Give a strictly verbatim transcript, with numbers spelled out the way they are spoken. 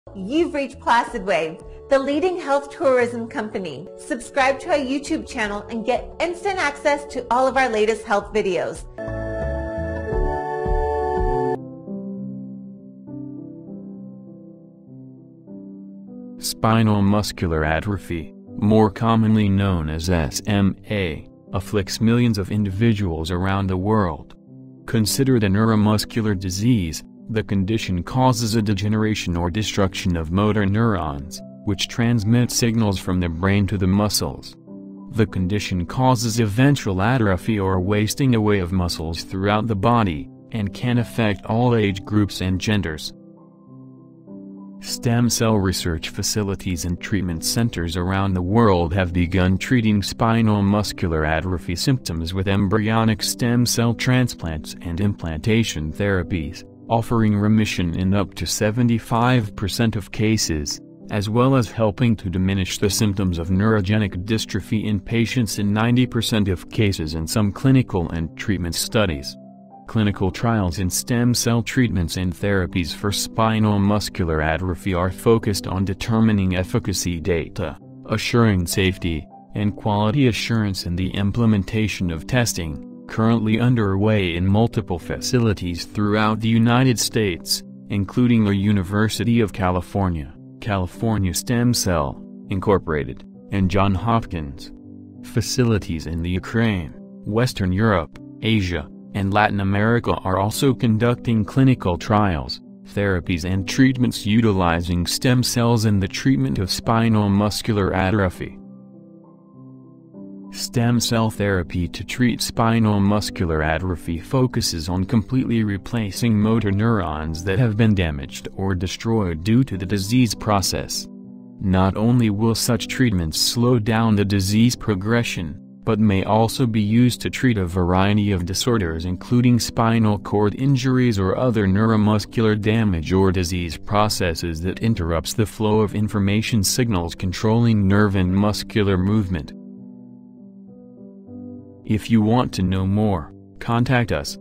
You've reached PlacidWay, the leading health tourism company. Subscribe to our YouTube channel and get instant access to all of our latest health videos. Spinal muscular atrophy, more commonly known as S M A, afflicts millions of individuals around the world. Considered a neuromuscular disease, the condition causes a degeneration or destruction of motor neurons, which transmit signals from the brain to the muscles. The condition causes eventual atrophy or wasting away of muscles throughout the body, and can affect all age groups and genders. Stem cell research facilities and treatment centers around the world have begun treating spinal muscular atrophy symptoms with embryonic stem cell transplants and implantation therapies, offering remission in up to seventy-five percent of cases, as well as helping to diminish the symptoms of neurogenic dystrophy in patients in ninety percent of cases in some clinical and treatment studies. Clinical trials in stem cell treatments and therapies for spinal muscular atrophy are focused on determining efficacy data, assuring safety, and quality assurance in the implementation of testing, currently underway in multiple facilities throughout the United States, including the University of California, California Stem Cell, Incorporated, and Johns Hopkins. Facilities in the Ukraine, Western Europe, Asia, and Latin America are also conducting clinical trials, therapies and treatments utilizing stem cells in the treatment of spinal muscular atrophy. Stem cell therapy to treat spinal muscular atrophy focuses on completely replacing motor neurons that have been damaged or destroyed due to the disease process. Not only will such treatments slow down the disease progression, but may also be used to treat a variety of disorders including spinal cord injuries or other neuromuscular damage or disease processes that interrupts the flow of information signals controlling nerve and muscular movement. If you want to know more, contact us.